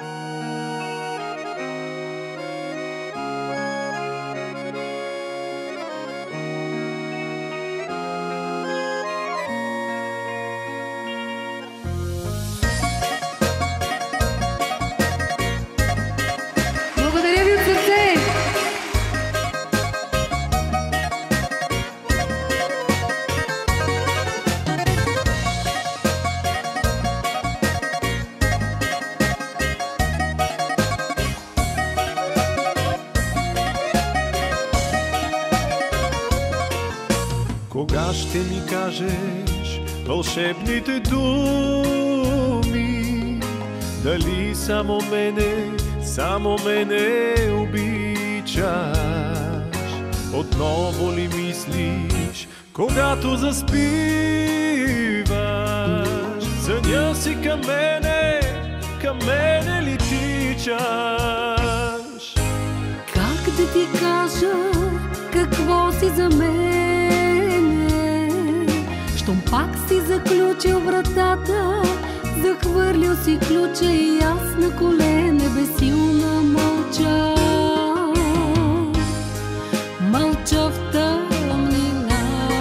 Благодаря ви от сърце! Кога ще ми кажеш вълшебните думи? Дали само мене обичаш? Отново ли мислиш, когато заспиваш? Съня си към мене ли тичаш? Как да ти кажа какво си за мене? Щом пак си заключил вратата, захвърлил си ключа и аз на колене безсилна мълча. Мълча в тъмнината.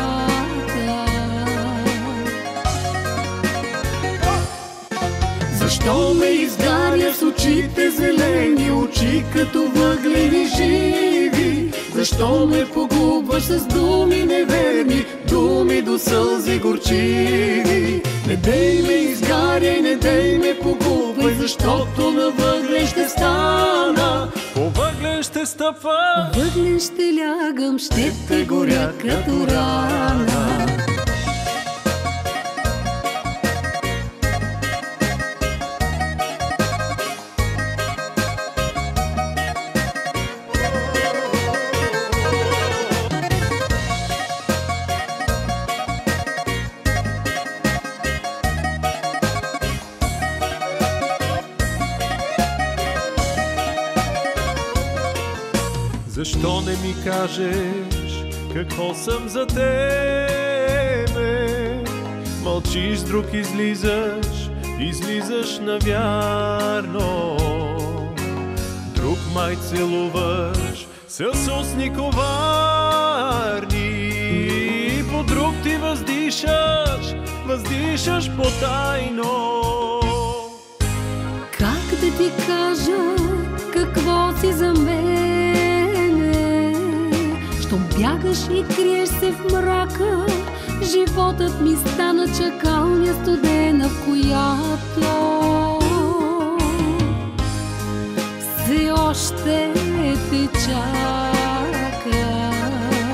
Защо ме изгаря с очите зелени, очи като въглени живи? Защо ме погубваш с думи неверни, думи до сълзи горчиви? Не дей ме изгаряй, не дей ме погубвай, защото на въглен ще стана, По въглен ще стъпвам, по въглен ще лягам, ще те горя като рана. защо не ми кажеш какво съм за тебе? Мълчиш, с друг излизаш навярно. Друг май целуваш с устни коварни, по друг ти въздишаш потайно. Как да ти кажа какво си за мене? Щом бягаш и криеш се в мрака, животът ми стана чакалня студена, в която все още те чака.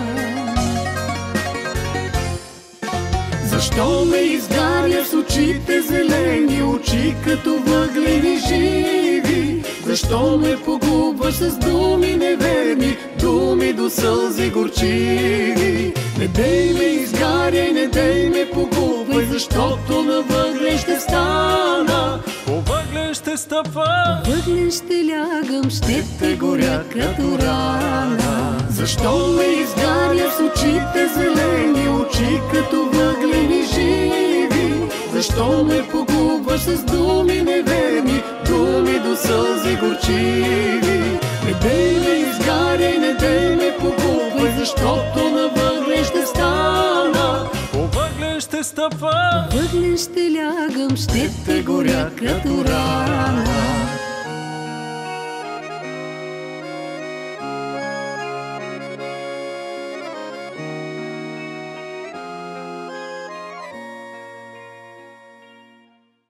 Защо ме изгаряш с очите зелени, очи като въглени живи? Защо ме погубваш с думи неверни, думи до сълзи горчиви? Не дей ме изгаряй, не дей ме погубвай, защото на въглен ще стана, по въглен ще стъпвам, въглен ще лягам, ще те горя като рана. Защо ме изгаряш с очите зелени, очи като въглени живи? Защо ме погубваш с думи неверни, думи до сълзи горчиви? Не дей ме изгаряй, не дей ме погубвай, защото на въглен ще стана, по въглен ще стъпвам, въглен ще лягам, ще те горя като рана.